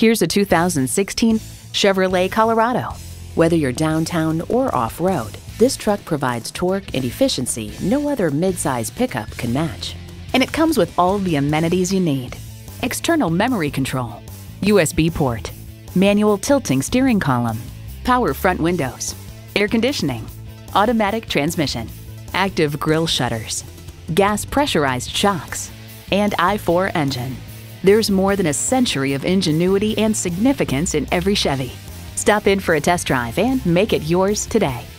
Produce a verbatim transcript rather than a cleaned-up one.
Here's a two thousand sixteen Chevrolet Colorado. Whether you're downtown or off-road, this truck provides torque and efficiency no other mid-size pickup can match. And it comes with all the amenities you need: external memory control, U S B port, manual tilting steering column, power front windows, air conditioning, automatic transmission, active grille shutters, gas pressurized shocks, and I four engine. There's more than a century of ingenuity and significance in every Chevy. Stop in for a test drive and make it yours today.